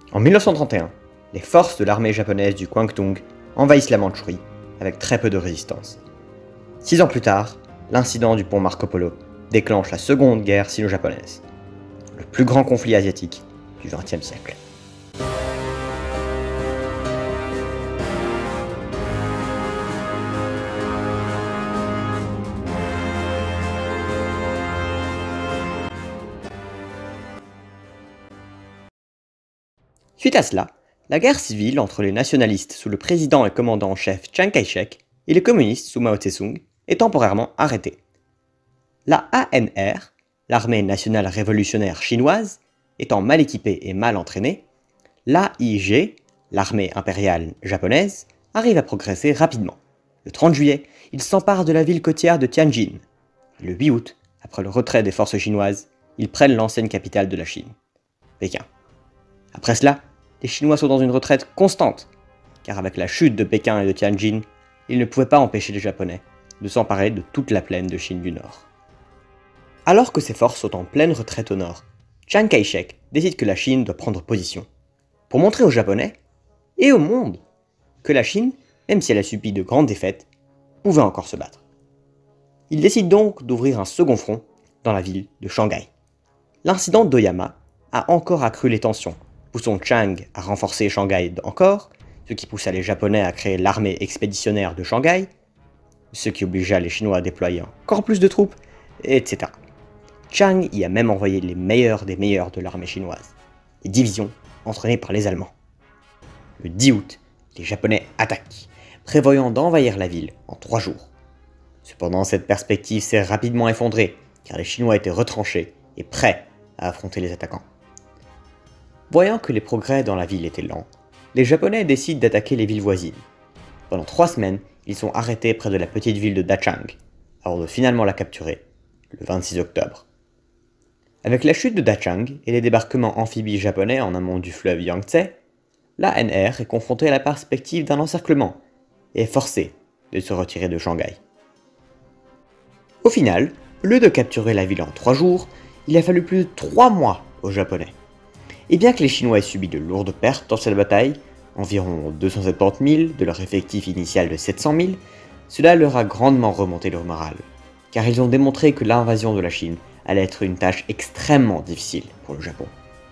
En 1931, les forces de l'armée japonaise du Kwantung envahissent la Mandchourie avec très peu de résistance. 6 ans plus tard, l'incident du pont Marco Polo déclenche la seconde guerre sino-japonaise, le plus grand conflit asiatique du XXe siècle. Suite à cela, la guerre civile entre les nationalistes sous le président et commandant en chef Chiang Kai-shek et les communistes sous Mao Tse-tung est temporairement arrêtée. La ANR, l'armée nationale révolutionnaire chinoise, étant mal équipée et mal entraînée, l'AIG, l'armée impériale japonaise, arrive à progresser rapidement. Le 30 juillet, ils s'emparent de la ville côtière de Tianjin. Le 8 août, après le retrait des forces chinoises, ils prennent l'ancienne capitale de la Chine, Pékin. Après cela, les Chinois sont dans une retraite constante, car avec la chute de Pékin et de Tianjin, ils ne pouvaient pas empêcher les Japonais de s'emparer de toute la plaine de Chine du Nord. Alors que ses forces sont en pleine retraite au nord, Chiang Kai-shek décide que la Chine doit prendre position, pour montrer aux Japonais, et au monde, que la Chine, même si elle a subi de grandes défaites, pouvait encore se battre. Il décide donc d'ouvrir un second front dans la ville de Shanghai. L'incident d'Oyama a encore accru les tensions, poussant Chiang à renforcer Shanghai encore, ce qui poussa les Japonais à créer l'armée expéditionnaire de Shanghai, ce qui obligea les Chinois à déployer encore plus de troupes, etc. Chiang y a même envoyé les meilleurs des meilleurs de l'armée chinoise, les divisions entraînées par les Allemands. Le 10 août, les Japonais attaquent, prévoyant d'envahir la ville en 3 jours. Cependant, cette perspective s'est rapidement effondrée, car les Chinois étaient retranchés et prêts à affronter les attaquants. Voyant que les progrès dans la ville étaient lents, les Japonais décident d'attaquer les villes voisines. Pendant 3 semaines, ils sont arrêtés près de la petite ville de Dachang, avant de finalement la capturer, le 26 octobre. Avec la chute de Dachang et les débarquements amphibies japonais en amont du fleuve Yangtze, l'ANR est confrontée à la perspective d'un encerclement et est forcée de se retirer de Shanghai. Au final, au lieu de capturer la ville en 3 jours, il a fallu plus de 3 mois aux Japonais. Et bien que les Chinois aient subi de lourdes pertes dans cette bataille, environ 270 000 de leur effectif initial de 700 000, cela leur a grandement remonté leur moral, car ils ont démontré que l'invasion de la Chine allait être une tâche extrêmement difficile pour le Japon.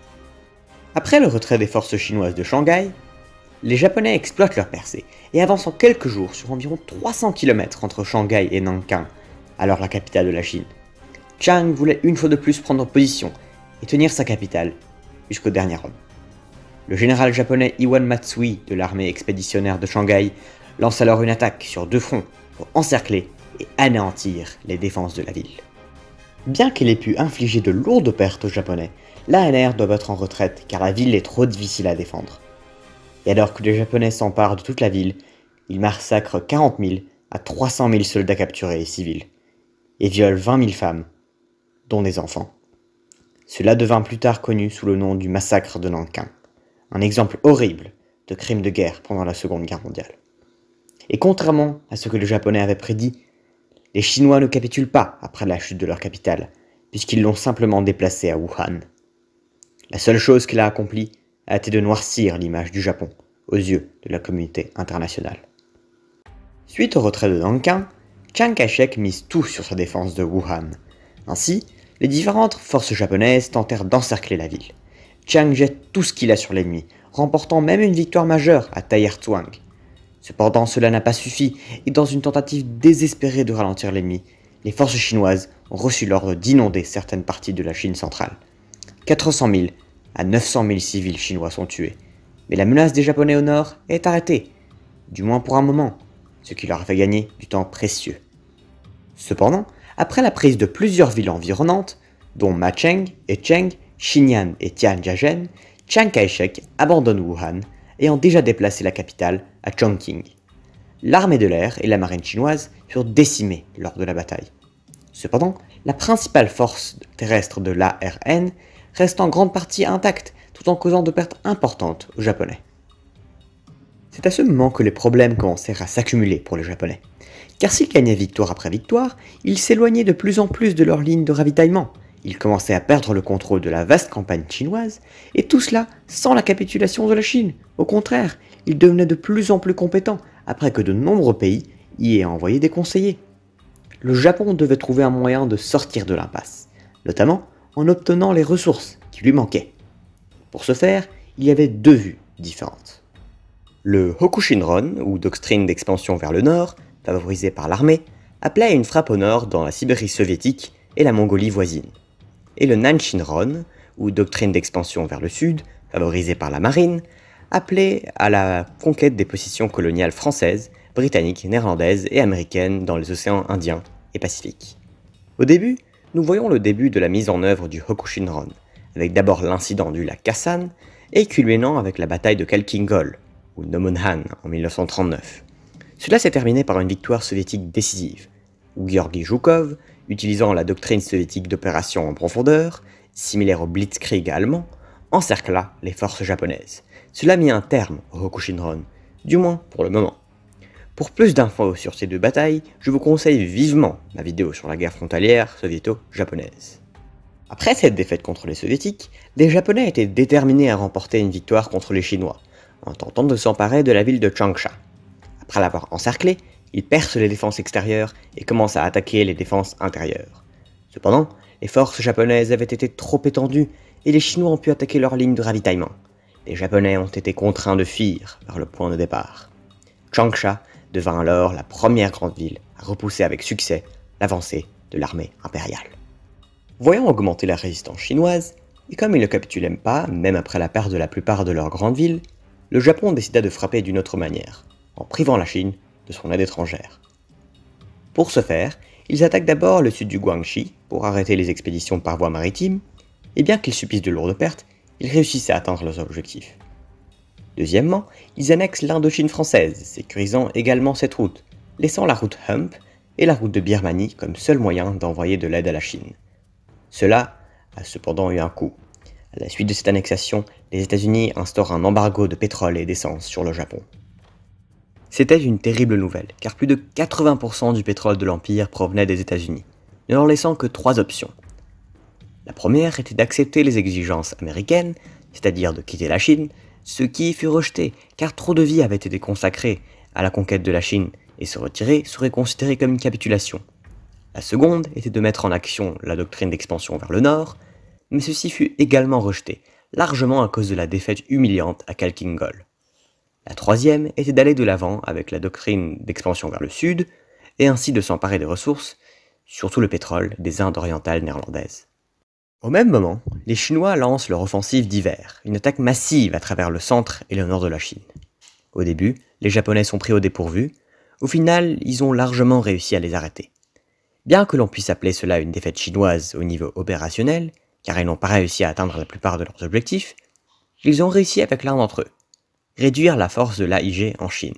Après le retrait des forces chinoises de Shanghai, les Japonais exploitent leur percée et avancent en quelques jours sur environ 300 km entre Shanghai et Nanking, alors la capitale de la Chine. Chiang voulait une fois de plus prendre position et tenir sa capitale jusqu'au dernier homme. Le général japonais Iwan Matsui de l'armée expéditionnaire de Shanghai lance alors une attaque sur 2 fronts pour encercler et anéantir les défenses de la ville. Bien qu'il ait pu infliger de lourdes pertes aux Japonais, l'ANR doit être en retraite car la ville est trop difficile à défendre. Et alors que les Japonais s'emparent de toute la ville, ils massacrent 40 000 à 300 000 soldats capturés et civils, et violent 20 000 femmes, dont des enfants. Cela devint plus tard connu sous le nom du massacre de Nanking, un exemple horrible de crime de guerre pendant la Seconde Guerre mondiale. Et contrairement à ce que les Japonais avaient prédit, les Chinois ne capitulent pas après la chute de leur capitale, puisqu'ils l'ont simplement déplacée à Wuhan. La seule chose qu'il a accomplie a été de noircir l'image du Japon aux yeux de la communauté internationale. Suite au retrait de Nanking, Chiang Kai-shek mise tout sur sa défense de Wuhan. Ainsi, les différentes forces japonaises tentèrent d'encercler la ville. Chiang jette tout ce qu'il a sur l'ennemi, remportant même une victoire majeure à Taiyertuang. Cependant, cela n'a pas suffi, et dans une tentative désespérée de ralentir l'ennemi, les forces chinoises ont reçu l'ordre d'inonder certaines parties de la Chine centrale. 400 000 à 900 000 civils chinois sont tués, mais la menace des Japonais au nord est arrêtée, du moins pour un moment, ce qui leur a fait gagner du temps précieux. Cependant, après la prise de plusieurs villes environnantes, dont Macheng et Cheng, Xinyan et Tianjin, Chiang Kai-shek abandonne Wuhan, ayant déjà déplacé la capitale à Chongqing. L'armée de l'air et la marine chinoise furent décimées lors de la bataille. Cependant, la principale force terrestre de l'ARN reste en grande partie intacte, tout en causant de pertes importantes aux Japonais. C'est à ce moment que les problèmes commencèrent à s'accumuler pour les Japonais. Car s'ils gagnaient victoire après victoire, ils s'éloignaient de plus en plus de leur ligne de ravitaillement, Ils commençaient à perdre le contrôle de la vaste campagne chinoise, et tout cela sans la capitulation de la Chine. Au contraire, ils devenaient de plus en plus compétents, après que de nombreux pays y aient envoyé des conseillers. Le Japon devait trouver un moyen de sortir de l'impasse, notamment en obtenant les ressources qui lui manquaient. Pour ce faire, il y avait deux vues différentes. Le Hokushinron, ou doctrine d'expansion vers le nord, favorisée par l'armée, appelait à une frappe au nord dans la Sibérie soviétique et la Mongolie voisine. Et le Nanshinron, ou doctrine d'expansion vers le sud, favorisée par la marine, appelait à la conquête des positions coloniales françaises, britanniques, néerlandaises et américaines dans les océans Indien et Pacifique. Au début, nous voyons le début de la mise en œuvre du Hokushinron, avec d'abord l'incident du lac Khasan, et culminant avec la bataille de Khalkhin-Gol, ou Nomonhan en 1939. Cela s'est terminé par une victoire soviétique décisive, où Georgi Zhukov, utilisant la doctrine soviétique d'opération en profondeur, similaire au Blitzkrieg allemand, encercla les forces japonaises. Cela mit un terme au Hokushinron, du moins pour le moment. Pour plus d'infos sur ces deux batailles, je vous conseille vivement ma vidéo sur la guerre frontalière soviéto-japonaise. Après cette défaite contre les soviétiques, les japonais étaient déterminés à remporter une victoire contre les chinois, en tentant de s'emparer de la ville de Changsha. Après l'avoir encerclée, ils percent les défenses extérieures et commencent à attaquer les défenses intérieures. Cependant, les forces japonaises avaient été trop étendues et les Chinois ont pu attaquer leur ligne de ravitaillement. Les Japonais ont été contraints de fuir vers le point de départ. Changsha devint alors la première grande ville à repousser avec succès l'avancée de l'armée impériale. Voyant augmenter la résistance chinoise, et comme ils ne capitulaient pas, même après la perte de la plupart de leurs grandes villes, le Japon décida de frapper d'une autre manière, en privant la Chine de son aide étrangère. Pour ce faire, ils attaquent d'abord le sud du Guangxi pour arrêter les expéditions par voie maritime, et bien qu'ils subissent de lourdes pertes, ils réussissent à atteindre leurs objectifs. Deuxièmement, ils annexent l'Indochine française, sécurisant également cette route, laissant la route Hump et la route de Birmanie comme seul moyen d'envoyer de l'aide à la Chine. Cela a cependant eu un coût. À la suite de cette annexation, les États-Unis instaurent un embargo de pétrole et d'essence sur le Japon. C'était une terrible nouvelle, car plus de 80% du pétrole de l'Empire provenait des États-Unis, ne leur laissant que trois options. La première était d'accepter les exigences américaines, c'est-à-dire de quitter la Chine, ce qui fut rejeté, car trop de vie avait été consacrée à la conquête de la Chine, et se retirer serait considéré comme une capitulation. La seconde était de mettre en action la doctrine d'expansion vers le nord, mais ceci fut également rejeté, largement à cause de la défaite humiliante à Khalkhin-Gol. La troisième était d'aller de l'avant avec la doctrine d'expansion vers le sud, et ainsi de s'emparer des ressources, surtout le pétrole, des Indes orientales néerlandaises. Au même moment, les Chinois lancent leur offensive d'hiver, une attaque massive à travers le centre et le nord de la Chine. Au début, les Japonais sont pris au dépourvu, au final, ils ont largement réussi à les arrêter. Bien que l'on puisse appeler cela une défaite chinoise au niveau opérationnel, car ils n'ont pas réussi à atteindre la plupart de leurs objectifs, ils ont réussi avec l'un d'entre eux, réduire la force de l'AIG en Chine.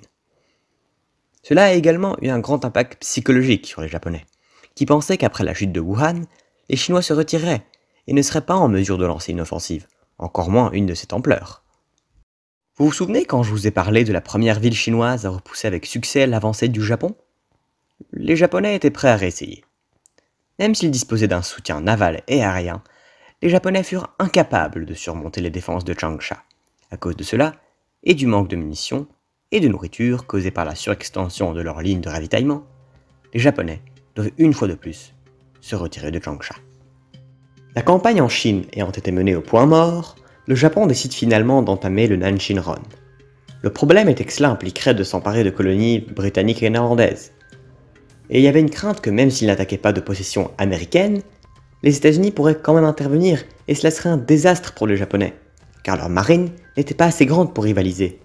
Cela a également eu un grand impact psychologique sur les Japonais, qui pensaient qu'après la chute de Wuhan, les Chinois se retireraient et ne seraient pas en mesure de lancer une offensive, encore moins une de cette ampleur. Vous vous souvenez quand je vous ai parlé de la première ville chinoise à repousser avec succès l'avancée du Japon ? Les Japonais étaient prêts à réessayer. Même s'ils disposaient d'un soutien naval et aérien, les Japonais furent incapables de surmonter les défenses de Changsha. À cause de cela, et du manque de munitions et de nourriture causé par la surextension de leur ligne de ravitaillement, les Japonais doivent une fois de plus se retirer de Changsha. La campagne en Chine ayant été menée au point mort, le Japon décide finalement d'entamer le Nanshinron. Le problème était que cela impliquerait de s'emparer de colonies britanniques et néerlandaises. Et il y avait une crainte que même s'ils n'attaquaient pas de possessions américaines, les États-Unis pourraient quand même intervenir et cela serait un désastre pour les Japonais, car leur marine n'était pas assez grande pour rivaliser.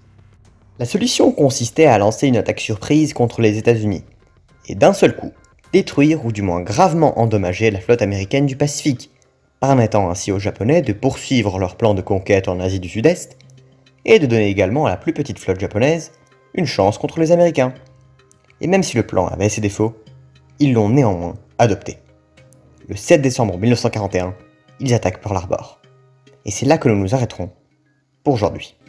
La solution consistait à lancer une attaque surprise contre les États-Unis, et d'un seul coup, détruire ou du moins gravement endommager la flotte américaine du Pacifique, permettant ainsi aux Japonais de poursuivre leur plan de conquête en Asie du Sud-Est, et de donner également à la plus petite flotte japonaise une chance contre les Américains. Et même si le plan avait ses défauts, ils l'ont néanmoins adopté. Le 7 décembre 1941, ils attaquent Pearl Harbor. Et c'est là que nous nous arrêterons pour aujourd'hui.